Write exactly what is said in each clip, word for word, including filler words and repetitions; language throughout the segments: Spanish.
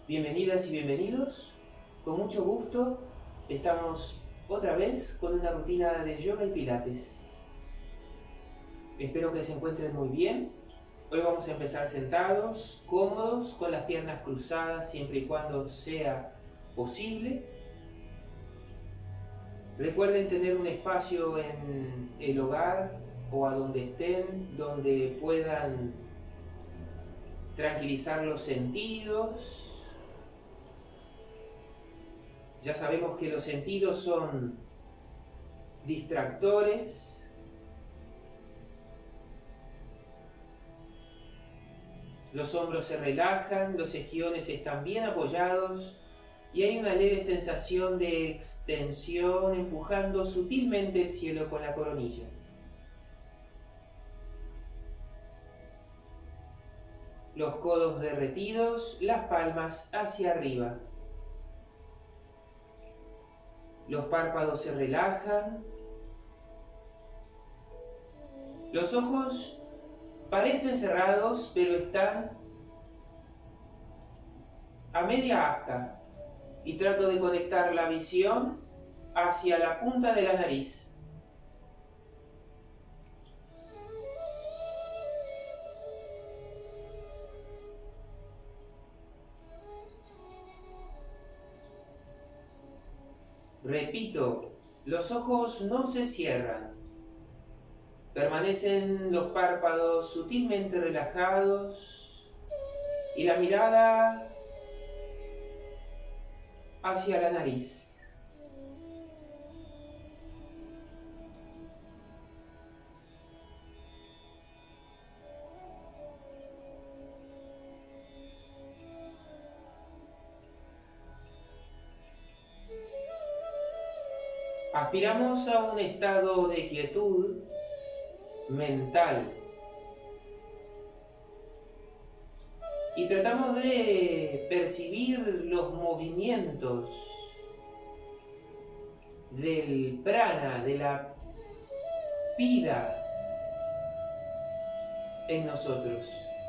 Bienvenidas y bienvenidos. Con mucho gusto estamos otra vez con una rutina de yoga y pilates. Espero que se encuentren muy bien. Hoy vamos a empezar sentados, cómodos, con las piernas cruzadas siempre y cuando sea posible. Recuerden tener un espacio en el hogar o a donde estén, donde puedan tranquilizar los sentidos. Ya sabemos que los sentidos son distractores. Los hombros se relajan, los isquiones están bien apoyados y hay una leve sensación de extensión empujando sutilmente el cielo con la coronilla. Los codos derretidos, las palmas hacia arriba. Los párpados se relajan. Los ojos parecen cerrados, pero están a media asta. Y trato de conectar la visión hacia la punta de la nariz. Repito, los ojos no se cierran. Permanecen los párpados sutilmente relajados y la mirada hacia la nariz. Aspiramos a un estado de quietud mental y tratamos de percibir los movimientos del prana, de la vida en nosotros.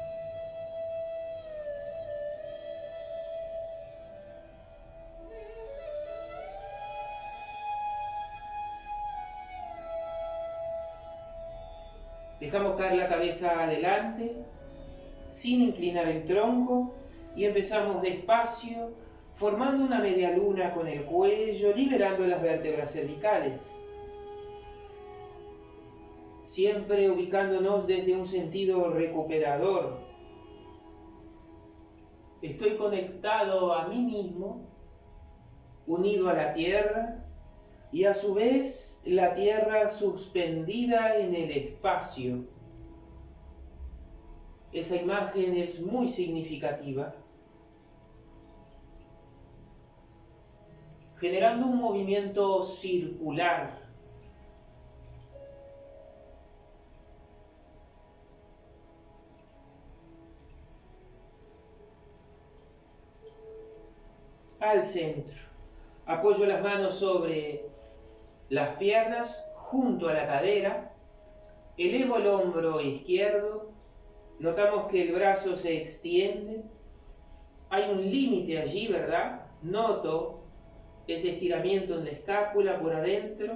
Dejamos caer la cabeza adelante, sin inclinar el tronco, y empezamos despacio, formando una media luna con el cuello, liberando las vértebras cervicales. Siempre ubicándonos desde un sentido recuperador. Estoy conectado a mí mismo, unido a la tierra, y a su vez la tierra suspendida en el espacio. Esa imagen es muy significativa, generando un movimiento circular. Al centro. Apoyo las manos sobre las piernas junto a la cadera, elevo el hombro izquierdo, notamos que el brazo se extiende, hay un límite allí, ¿verdad? Noto ese estiramiento en la escápula por adentro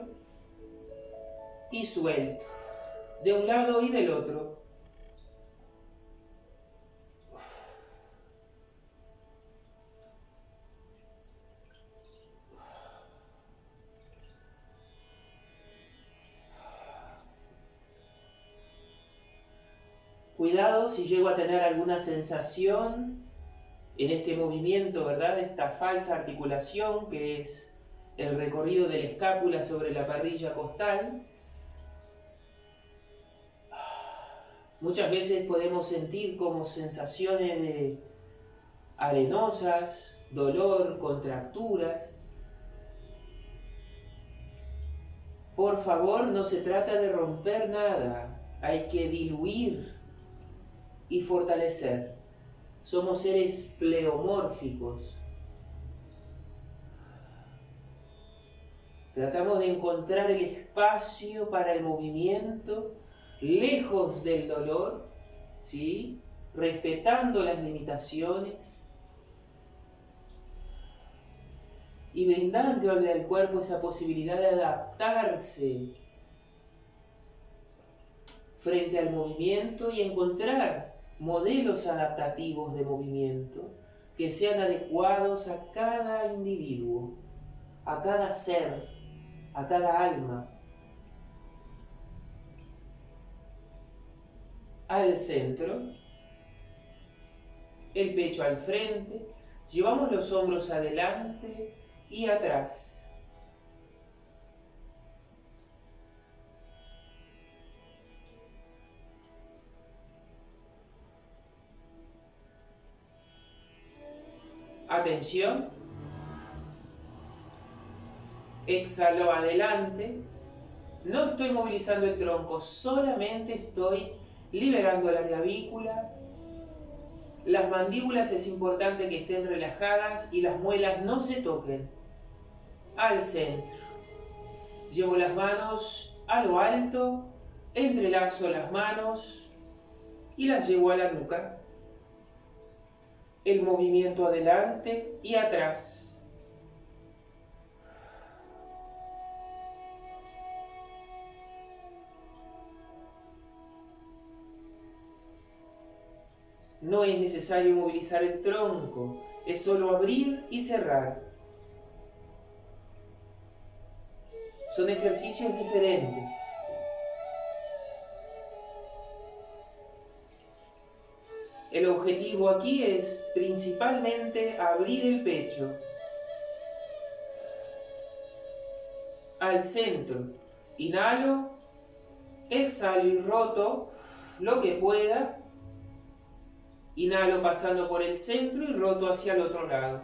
y suelto, de un lado y del otro. Cuidado si llego a tener alguna sensación en este movimiento, ¿verdad? Esta falsa articulación que es el recorrido de la escápula sobre la parrilla costal. Muchas veces podemos sentir como sensaciones de arenosas, dolor, contracturas. Por favor, no se trata de romper nada, hay que diluir y fortalecer. Somos seres pleomórficos. Tratamos de encontrar el espacio para el movimiento, lejos del dolor, ¿sí? Respetando las limitaciones. y brindándole al cuerpo esa posibilidad de adaptarse frente al movimiento y encontrar modelos adaptativos de movimiento que sean adecuados a cada individuo, a cada ser, a cada alma. Al centro, el pecho al frente, llevamos los hombros adelante y atrás. Atención. Exhalo adelante. No estoy movilizando el tronco, solamente estoy liberando la clavícula. Las mandíbulas es importante que estén relajadas y las muelas no se toquen. Al centro. Llevo las manos a lo alto, entrelazo las manos y las llevo a la nuca. El movimiento adelante y atrás. No es necesario movilizar el tronco, es solo abrir y cerrar. Son ejercicios diferentes. El objetivo aquí es principalmente abrir el pecho. Al centro. Inhalo, exhalo y roto lo que pueda. Inhalo pasando por el centro y roto hacia el otro lado.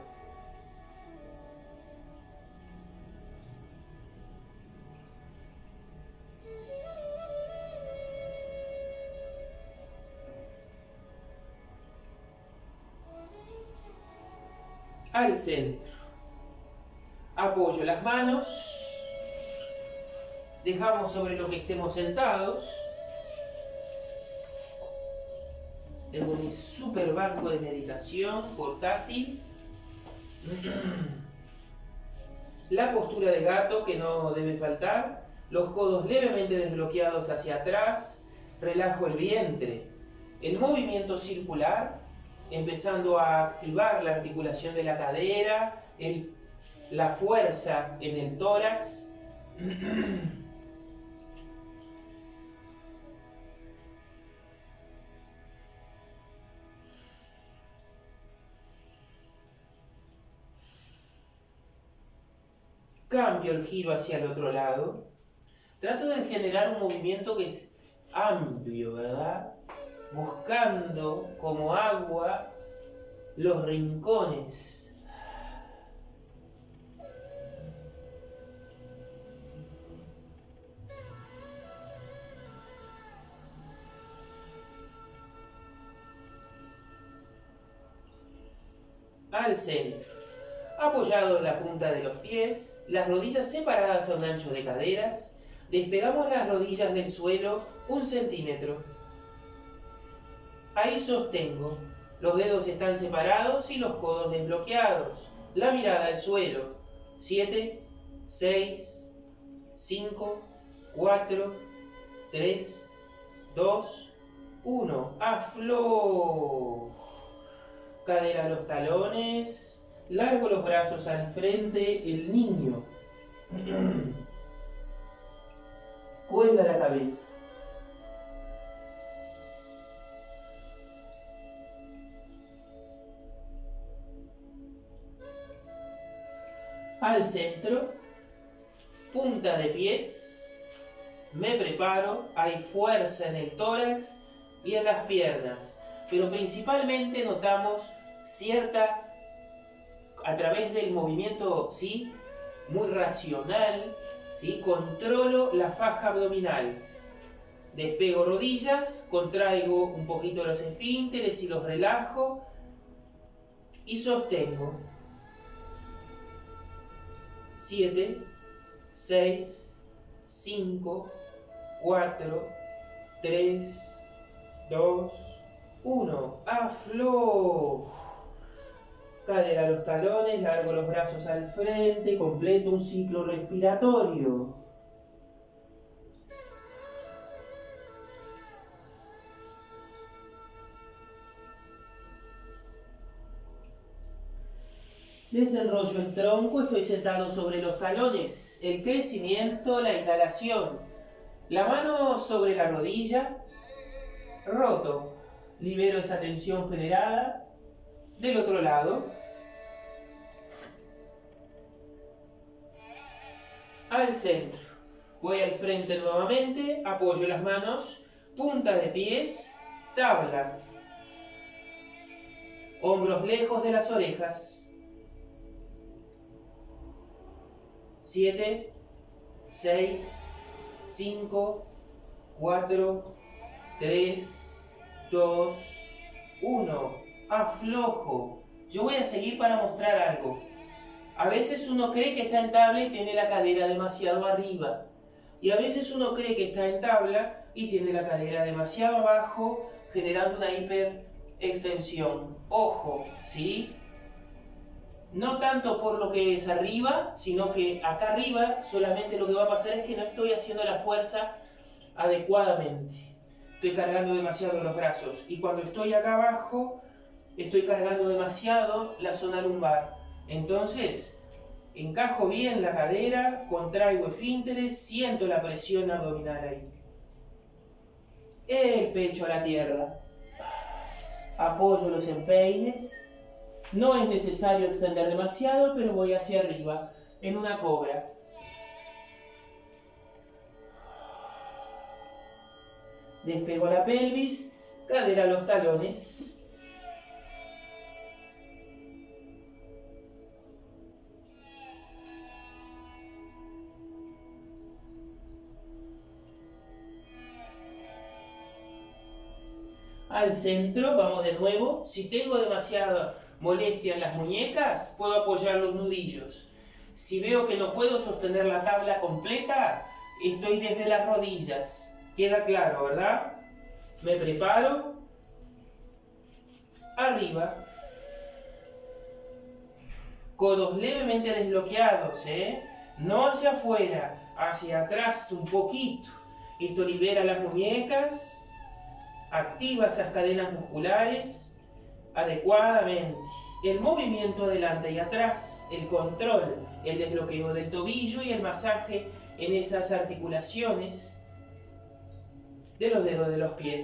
Al centro. Apoyo las manos. Dejamos sobre lo que estemos sentados. Tengo mi super banco de meditación portátil. La postura de gato que no debe faltar. Los codos levemente desbloqueados hacia atrás. Relajo el vientre. El movimiento circular, empezando a activar la articulación de la cadera, el, la fuerza en el tórax. Cambio el giro hacia el otro lado. Trato de generar un movimiento que es amplio, ¿verdad? Buscando como agua los rincones. Al centro. Apoyado en la punta de los pies, las rodillas separadas a un ancho de caderas, despegamos las rodillas del suelo un centímetro. Ahí sostengo. Los dedos están separados y los codos desbloqueados. La mirada al suelo. siete, seis, cinco, cuatro, tres, dos, uno. Aflojo. Cadera a los talones. Largo los brazos al frente, el niño. Cuelga la cabeza. Al centro, punta de pies, me preparo, hay fuerza en el tórax y en las piernas, pero principalmente notamos cierta, a través del movimiento, ¿sí?, muy racional, ¿sí?, controlo la faja abdominal, despego rodillas, contraigo un poquito los esfínteres y los relajo y sostengo. siete, seis, cinco, cuatro, tres, dos, uno. Aflojo. Cadera a los talones, largo los brazos al frente, completo un ciclo respiratorio. Desenrollo el tronco, estoy sentado sobre los talones. El crecimiento, la inhalación. La mano sobre la rodilla, roto. Libero esa tensión generada. Del otro lado. Al centro. Voy al frente nuevamente, apoyo las manos, punta de pies, tabla. Hombros lejos de las orejas. siete, seis, cinco, cuatro, tres, dos, uno. Aflojo. Yo voy a seguir para mostrar algo. A veces uno cree que está en tabla y tiene la cadera demasiado arriba. Y a veces uno cree que está en tabla y tiene la cadera demasiado abajo, generando una hiperextensión. Ojo, ¿sí? No tanto por lo que es arriba, sino que acá arriba solamente lo que va a pasar es que no estoy haciendo la fuerza adecuadamente. Estoy cargando demasiado los brazos. Y cuando estoy acá abajo, estoy cargando demasiado la zona lumbar. Entonces, encajo bien la cadera, contraigo esfínteres, siento la presión abdominal ahí. El pecho a la tierra. Apoyo los empeines. No es necesario extender demasiado, pero voy hacia arriba, en una cobra. Despego la pelvis, cadera a los talones. Al centro, vamos de nuevo. Si tengo demasiada molestia en las muñecas, puedo apoyar los nudillos. Si veo que no puedo sostener la tabla completa, estoy desde las rodillas. Queda claro, ¿verdad? Me preparo. Arriba. Codos levemente desbloqueados, ¿eh? No hacia afuera, hacia atrás un poquito. Esto libera las muñecas. Activa esas cadenas musculares adecuadamente. El movimiento adelante y atrás, el control, el desbloqueo del tobillo y el masaje en esas articulaciones de los dedos de los pies.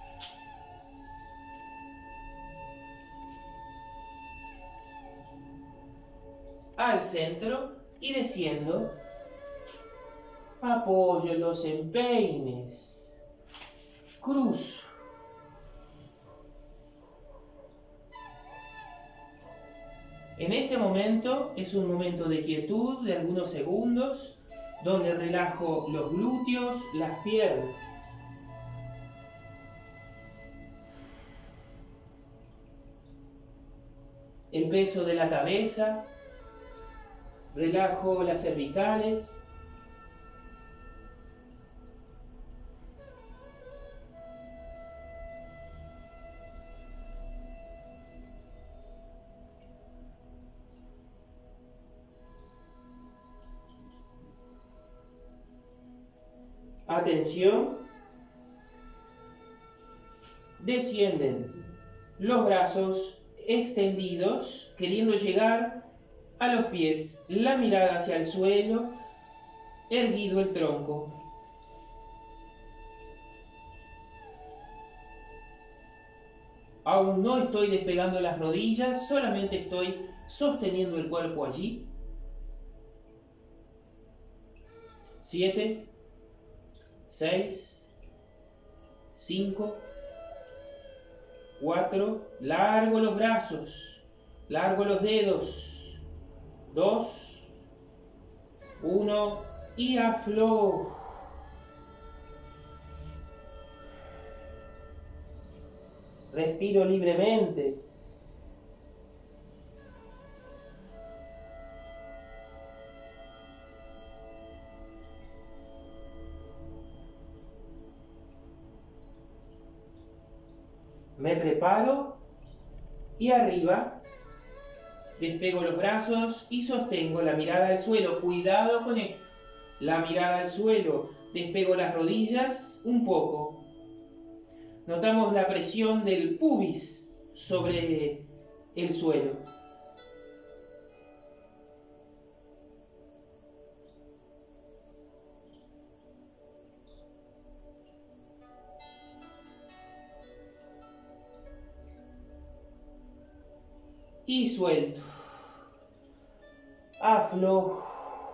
Al centro y desciendo. Apoyo los empeines. Cruzo. En este momento es un momento de quietud de algunos segundos, donde relajo los glúteos, las piernas. El peso de la cabeza, relajo las cervicales. Atención, descienden los brazos extendidos, queriendo llegar a los pies, la mirada hacia el suelo, erguido el tronco. Aún no estoy despegando las rodillas, solamente estoy sosteniendo el cuerpo allí. Siete. seis, cinco, cuatro, largo los brazos, largo los dedos, dos, uno y aflojo. Respiro libremente. Me preparo y arriba, despego los brazos y sostengo la mirada al suelo. Cuidado con esto. La mirada al suelo. Despego las rodillas un poco. Notamos la presión del pubis sobre el suelo. Y suelto. Aflojo.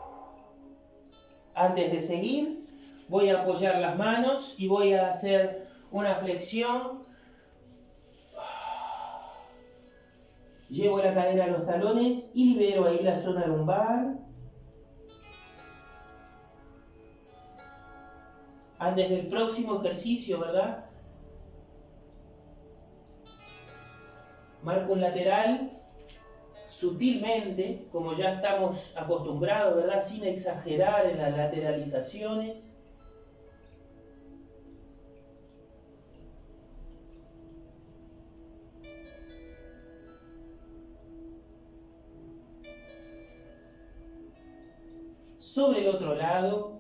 Antes de seguir, voy a apoyar las manos y voy a hacer una flexión. Llevo la cadera a los talones y libero ahí la zona lumbar. Antes del próximo ejercicio, ¿verdad? Marco un lateral sutilmente, como ya estamos acostumbrados, ¿verdad? Sin exagerar en las lateralizaciones. Sobre el otro lado.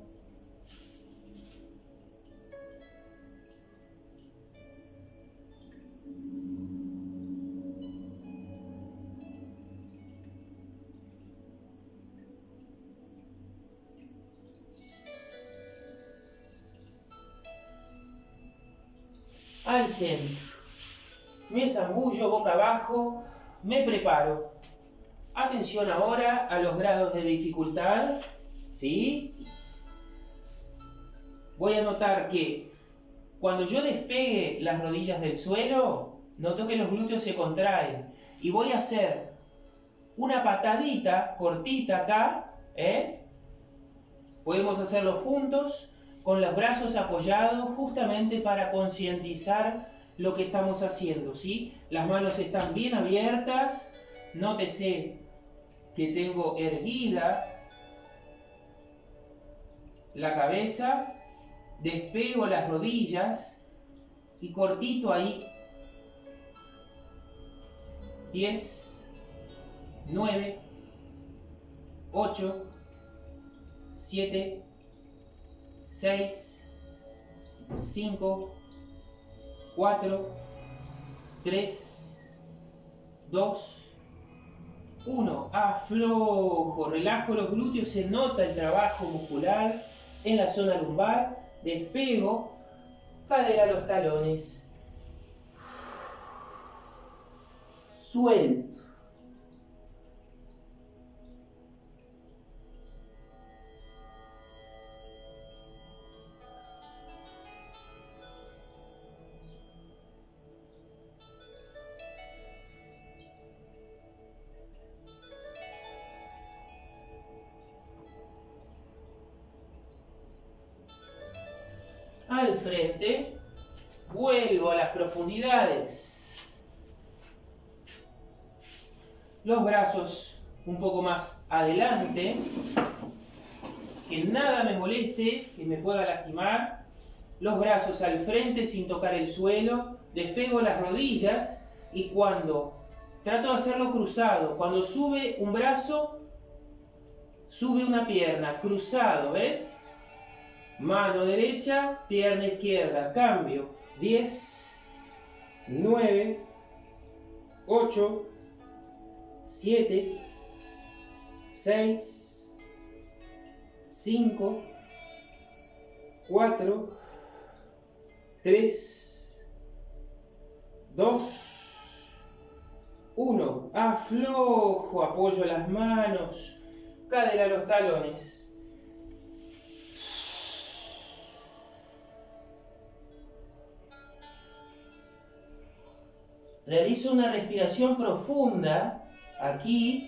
Al centro. Me zambullo boca abajo, me preparo. Atención ahora a los grados de dificultad. ¿Sí? Voy a notar que cuando yo despegue las rodillas del suelo, noto que los glúteos se contraen. Y voy a hacer una patadita cortita acá. ¿eh? Podemos hacerlo juntos, con los brazos apoyados, justamente para concientizar lo que estamos haciendo, ¿sí? Las manos están bien abiertas, nótese que tengo erguida la cabeza, despego las rodillas y cortito ahí. diez, nueve, ocho, siete, seis, cinco, cuatro, tres, dos, uno. Aflojo, relajo los glúteos, se nota el trabajo muscular en la zona lumbar. Despego, cadera a los talones. Suelto. Al frente, vuelvo a las profundidades. Los brazos un poco más adelante, que nada me moleste, que me pueda lastimar. Los brazos al frente sin tocar el suelo, despego las rodillas y cuando trato de hacerlo cruzado, cuando sube un brazo, sube una pierna, cruzado, ¿ves? Mano derecha, pierna izquierda, cambio. diez, nueve, ocho, siete, seis, cinco, cuatro, tres, dos, uno. Aflojo, apoyo las manos, cadera a los talones. Realizo una respiración profunda aquí.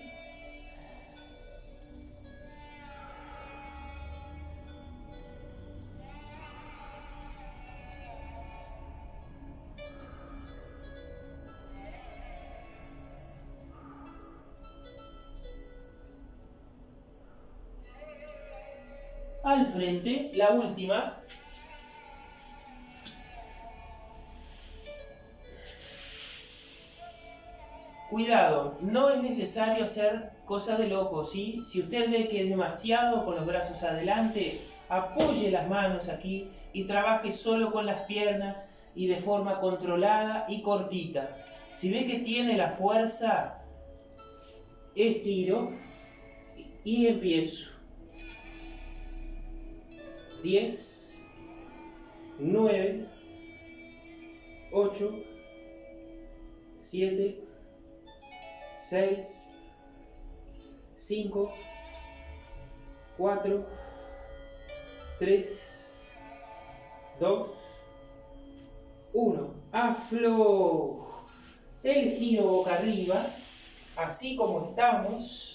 Al frente, la última. Cuidado, no es necesario hacer cosas de loco, ¿sí? Si usted ve que es demasiado con los brazos adelante, apoye las manos aquí y trabaje solo con las piernas y de forma controlada y cortita. Si ve que tiene la fuerza, estiro y empiezo. diez, nueve, ocho, siete, seis, cinco, cuatro, tres, dos, uno. Aflojo. El giro boca arriba, así como estamos.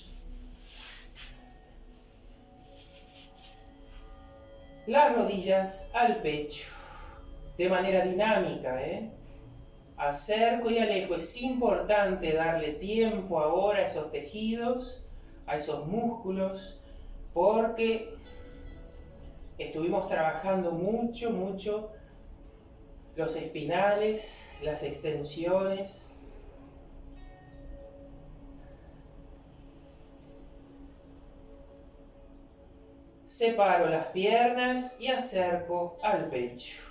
Las rodillas al pecho, de manera dinámica, ¿eh? Acerco y alejo. Es importante darle tiempo ahora a esos tejidos, a esos músculos, porque estuvimos trabajando mucho, mucho los espinales, las extensiones. Separo las piernas y acerco al pecho.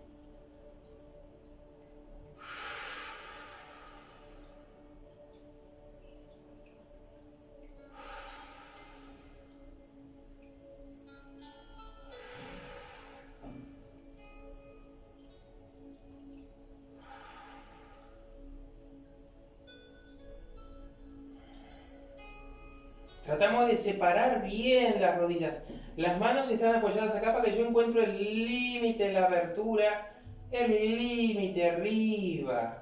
Tratamos de separar bien las rodillas. Las manos están apoyadas acá para que yo encuentre el límite en la abertura, el límite arriba.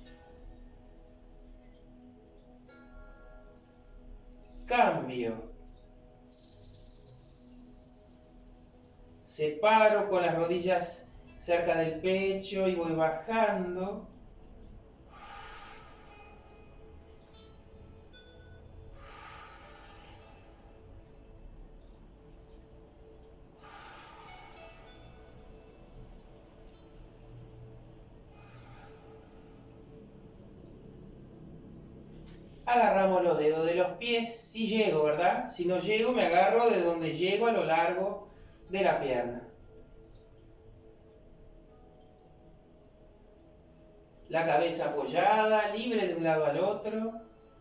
Cambio. Separo con las rodillas cerca del pecho y voy bajando. Agarramos los dedos de los pies, si llego, ¿verdad? Si no llego, me agarro de donde llego a lo largo de la pierna. La cabeza apoyada, libre de un lado al otro.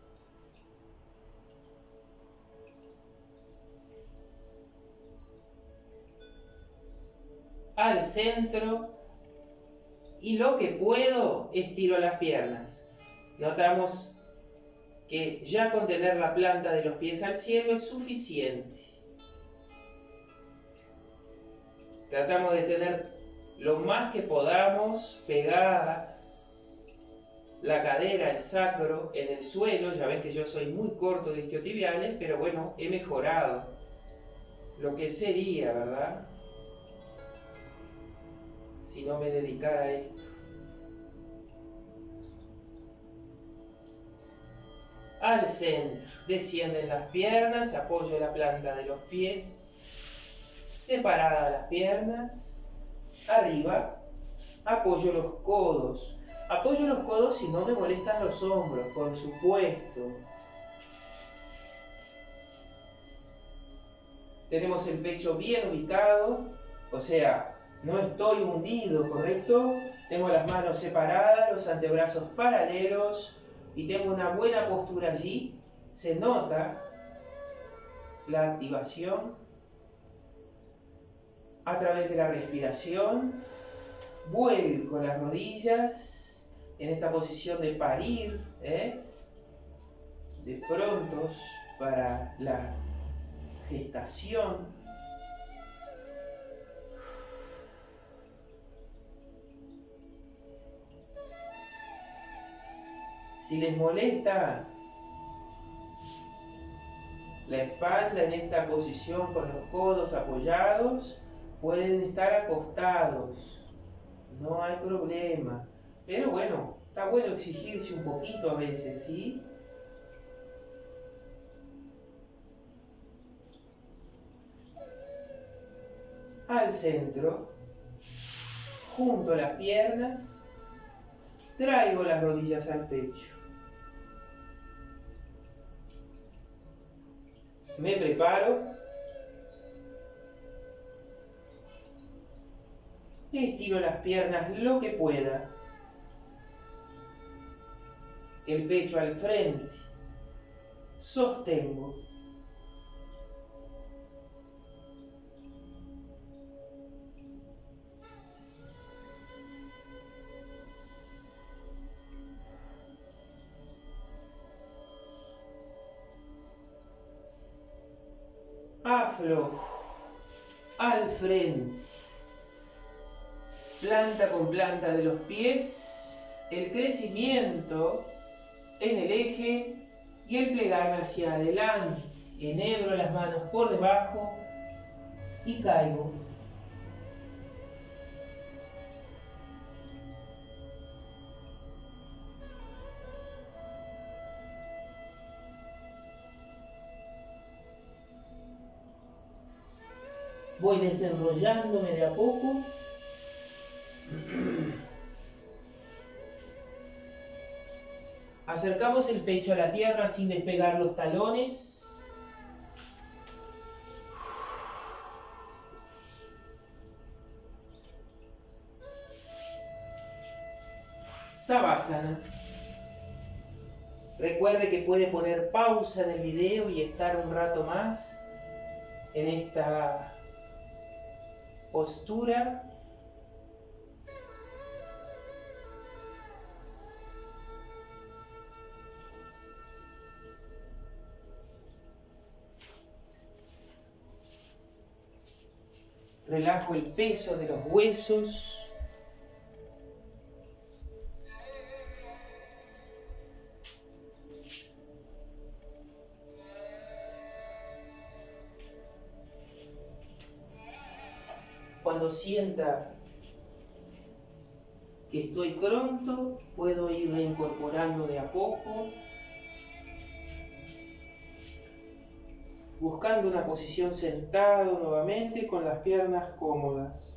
Al centro. Y lo que puedo, estiro las piernas. Notamos que ya con tener la planta de los pies al cielo es suficiente. Tratamos de tener lo más que podamos pegada la cadera, el sacro en el suelo. Ya ven que yo soy muy corto de isquiotibiales, pero bueno, he mejorado lo que sería, ¿verdad? Si no me dedicara a esto. Al centro, descienden las piernas, apoyo la planta de los pies, separadas las piernas, arriba, apoyo los codos, apoyo los codos si no me molestan los hombros, por supuesto. Tenemos el pecho bien ubicado, o sea, no estoy hundido, ¿correcto? Tengo las manos separadas, los antebrazos paralelos, y tengo una buena postura allí. Se nota la activación a través de la respiración. Vuelco las rodillas en esta posición de parir, ¿eh? de prontos para la gestación. Si les molesta la espalda en esta posición con los codos apoyados, pueden estar acostados, no hay problema. Pero bueno, está bueno exigirse un poquito a veces, ¿sí? Al centro, junto a las piernas, traigo las rodillas al pecho. Me preparo. Estiro las piernas lo que pueda. El pecho al frente. Sostengo. Aflojo. Al frente. Planta con planta de los pies. El crecimiento en el eje y el plegarme hacia adelante. Enhebro las manos por debajo y caigo. Voy desenrollándome de a poco. Acercamos el pecho a la tierra sin despegar los talones. Savasana. Recuerde que puede poner pausa en el video y estar un rato más en esta postura. Relajo el peso de los huesos. Cuando sienta que estoy pronto, puedo ir reincorporando de a poco, buscando una posición sentado nuevamente con las piernas cómodas.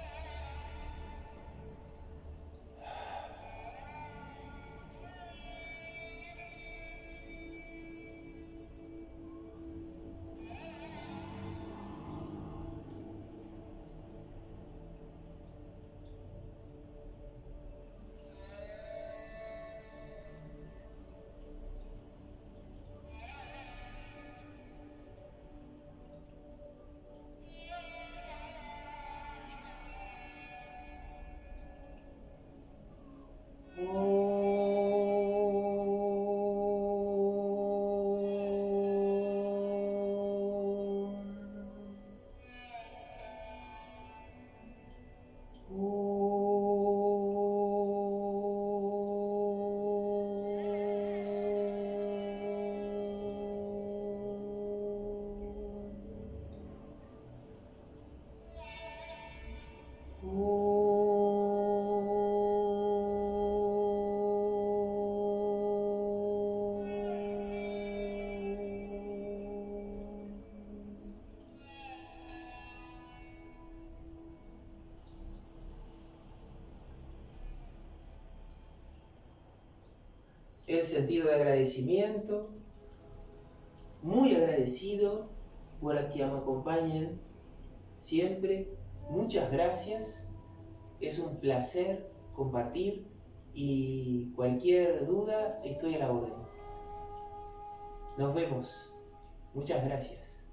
El sentido de agradecimiento, muy agradecido por que me acompañen siempre. Muchas gracias, es un placer compartir y cualquier duda estoy a la orden. Nos vemos, muchas gracias.